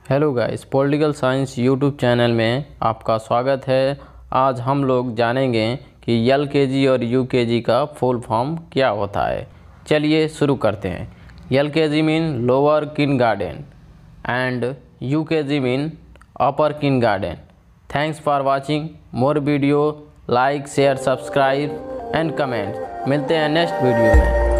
Hello guys, political science YouTube channel में आपका स्वागत है। आज हम लोग जानेंगे कि एलकेजी और यूकेजी का फुल फॉर्म क्या होता है। चलिए शुरू करते हैं। LKG mean lower kindergarten and UKG mean upper kindergarten. Thanks for watching more video. Like share subscribe and comment. मिलते हैं नेक्स्ट वीडियो में।